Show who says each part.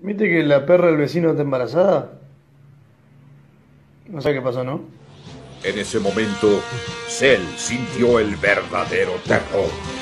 Speaker 1: ¿Viste que la perra del vecino está embarazada? No sé qué pasó, ¿no?
Speaker 2: En ese momento, Cell sintió el verdadero terror.